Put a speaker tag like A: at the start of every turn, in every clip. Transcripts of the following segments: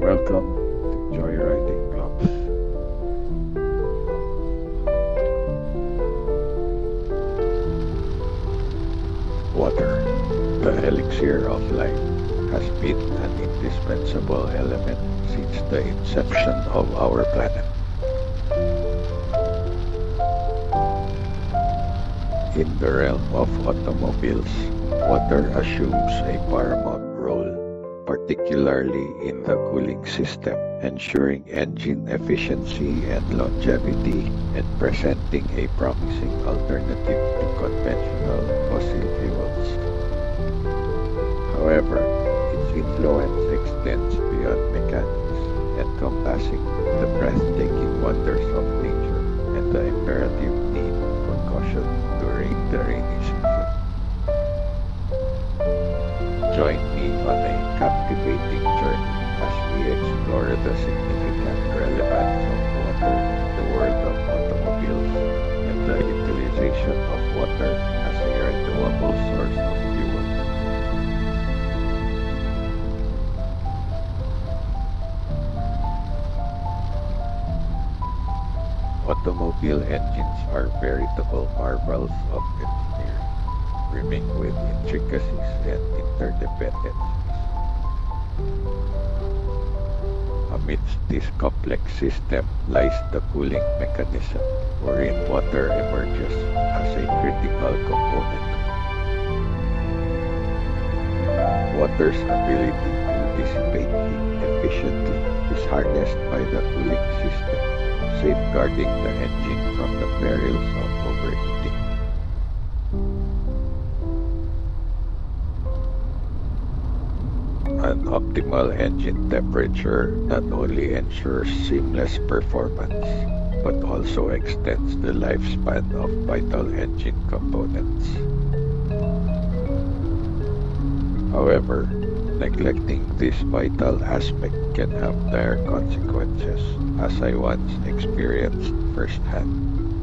A: Welcome to Joyriding Clubs. Water, the elixir of life, has been an indispensable element since the inception of our planet. In the realm of automobiles, water assumes a paramount role, particularly in the cooling system, ensuring engine efficiency and longevity and presenting a promising alternative to conventional fossil fuels. However, its influence extends beyond mechanics, encompassing the breathtaking wonders of nature and the imperative need for caution during the rainy season. Join me on a captivating journey as we explore the significant relevance of water in the world of automobiles and the utilization of water as a renewable source of fuel. Automobile engines are veritable marvels of engineering, brimming with intricacies and interdependencies. Amidst this complex system lies the cooling mechanism, wherein water emerges as a critical component. Water's ability to dissipate heat efficiently is harnessed by the cooling system, safeguarding the engine from the perils of overheating. An optimal engine temperature not only ensures seamless performance, but also extends the lifespan of vital engine components. However, neglecting this vital aspect can have dire consequences, as I once experienced firsthand.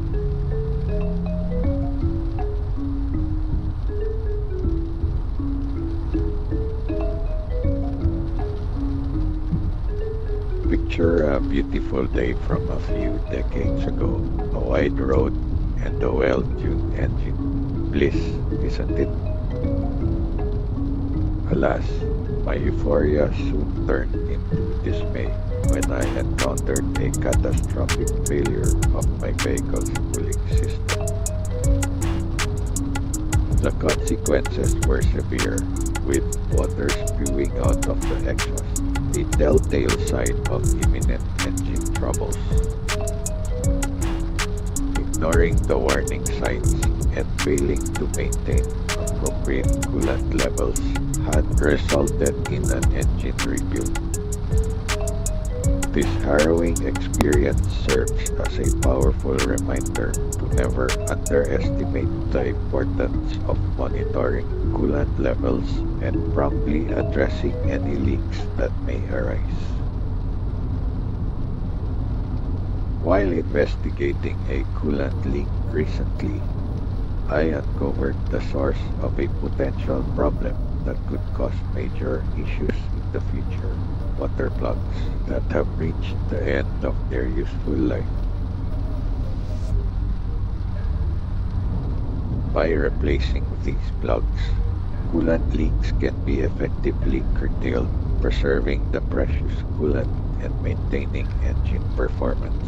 A: Picture a beautiful day from a few decades ago, a wide road and a well-tuned engine. Bliss, isn't it? Alas, my euphoria soon turned into dismay when I encountered a catastrophic failure of my vehicle's cooling system. The consequences were severe, with water spewing out of the exhaust, a telltale sign of imminent engine troubles. Ignoring the warning signs and failing to maintain appropriate coolant levels had resulted in an engine rebuild. This harrowing experience serves as a powerful reminder to never underestimate the importance of monitoring coolant levels and promptly addressing any leaks that may arise. While investigating a coolant leak recently, I uncovered the source of a potential problem that could cause major issues in the future: water plugs that have reached the end of their useful life. By replacing these plugs, coolant leaks can be effectively curtailed, preserving the precious coolant and maintaining engine performance.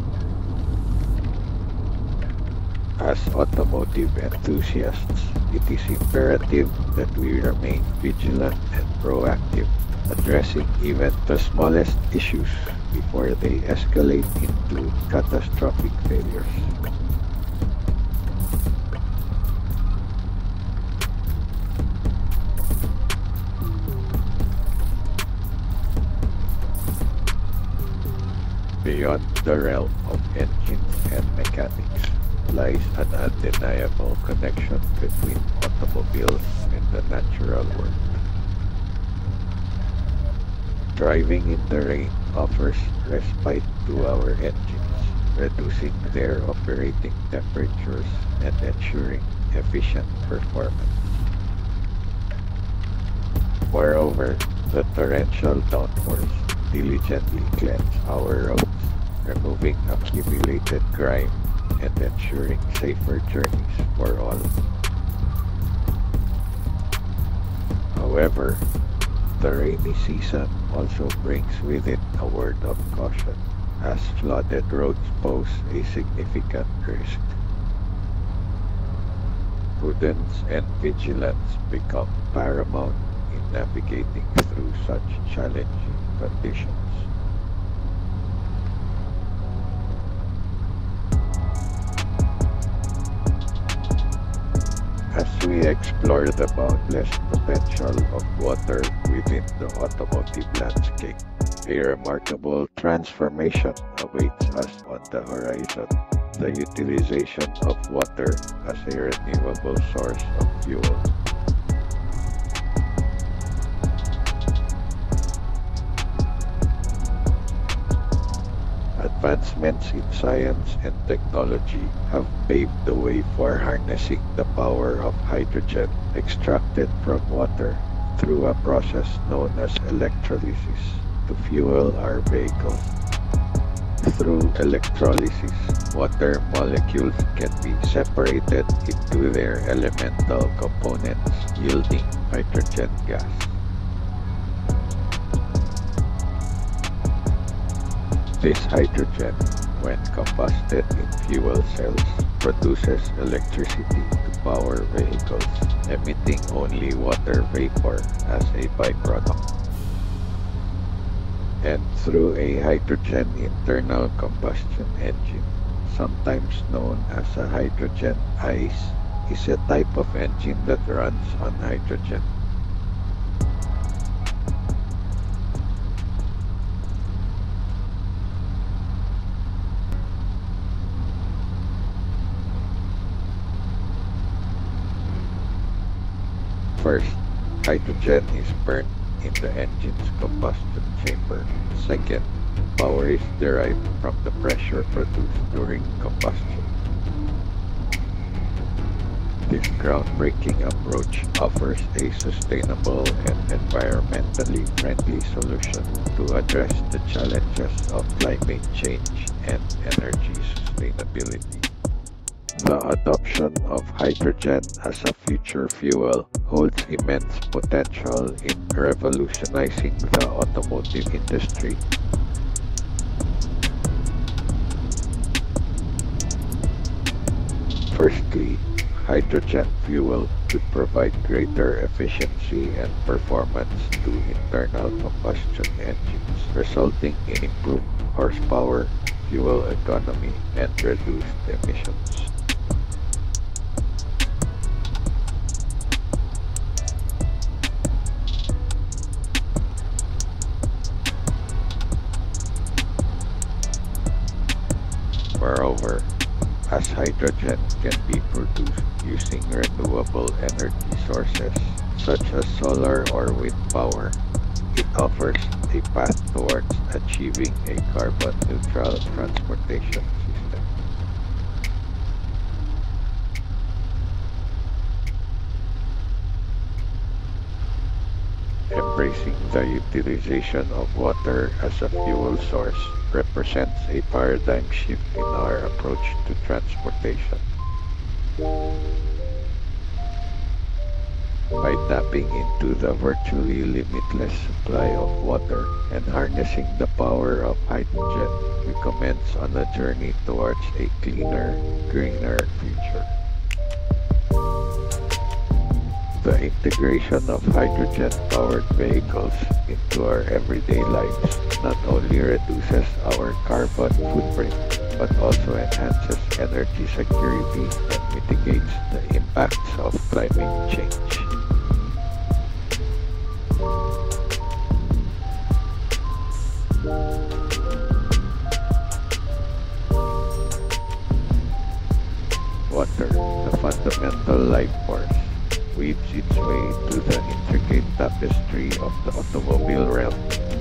A: As automotive enthusiasts, it is imperative that we remain vigilant and proactive, addressing even the smallest issues before they escalate into catastrophic failures. Beyond the realm of engines and mechanics lies an undeniable connection between automobiles and the natural world. Driving in the rain offers respite to our engines, reducing their operating temperatures and ensuring efficient performance. Moreover, the torrential downpours diligently cleanse our roads, removing accumulated grime and ensuring safer journeys for all. However, the rainy season also brings with it a word of caution, as flooded roads pose a significant risk. Prudence and vigilance become paramount in navigating through such challenging conditions. As we explore the boundless potential of water within the automotive landscape, a remarkable transformation awaits us on the horizon: the utilization of water as a renewable source of fuel. Advancements in science and technology have paved the way for harnessing the power of hydrogen extracted from water through a process known as electrolysis to fuel our vehicles. Through electrolysis, water molecules can be separated into their elemental components, yielding hydrogen gas. This hydrogen, when combusted in fuel cells, produces electricity to power vehicles, emitting only water vapor as a byproduct. And through a hydrogen internal combustion engine, sometimes known as a hydrogen ICE, is a type of engine that runs on hydrogen. First, hydrogen is burned in the engine's combustion chamber. Second, power is derived from the pressure produced during combustion. This groundbreaking approach offers a sustainable and environmentally friendly solution to address the challenges of climate change and energy sustainability. The adoption of hydrogen as a future fuel holds immense potential in revolutionizing the automotive industry. Firstly, hydrogen fuel could provide greater efficiency and performance to internal combustion engines, resulting in improved horsepower, fuel economy, and reduced emissions. Moreover, as hydrogen can be produced using renewable energy sources such as solar or wind power, it offers a path towards achieving a carbon-neutral transportation system. Embracing the utilization of water as a fuel source represents a paradigm shift in our approach to transportation. By tapping into the virtually limitless supply of water and harnessing the power of hydrogen, we commence on a journey towards a cleaner, greener future. The integration of hydrogen-powered vehicles into our everyday lives not only reduces our carbon footprint, but also enhances energy security and mitigates the impacts of climate change. Water, the fundamental life force, weaves its way through the intricate tapestry of the automobile realm.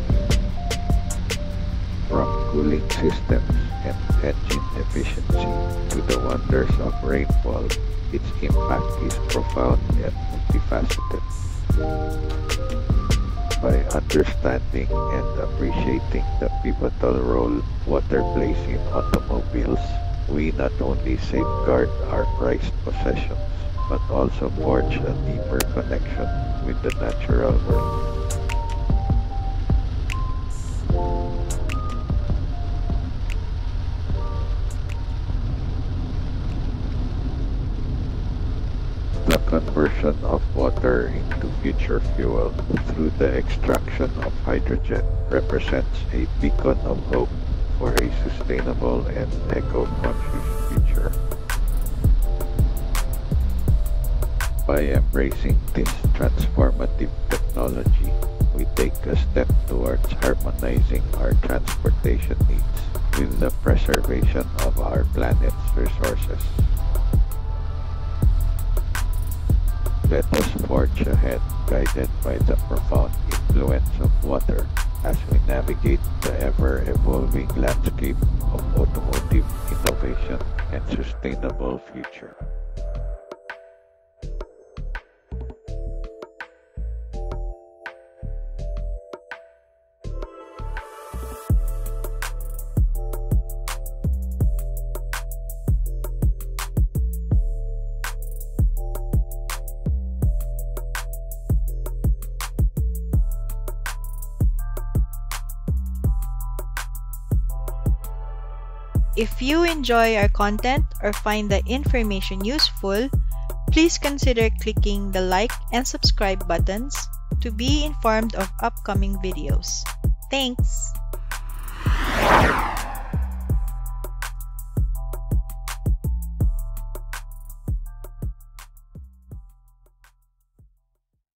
A: From cooling systems and engine efficiency to the wonders of rainfall, its impact is profound and multifaceted. By understanding and appreciating the pivotal role water plays in automobiles, we not only safeguard our prized possessions, but also forge a deeper connection with the natural world. The conversion of water into future fuel through the extraction of hydrogen represents a beacon of hope for a sustainable and eco-conscious future. By embracing this transformative technology, we take a step towards harmonizing our transportation needs with the preservation of our planet's resources. Let us forge ahead, guided by the profound influence of water as we navigate the ever-evolving landscape of automotive innovation and sustainable future.
B: If you enjoy our content or find the information useful, please consider clicking the like and subscribe buttons to be informed of upcoming videos. Thanks!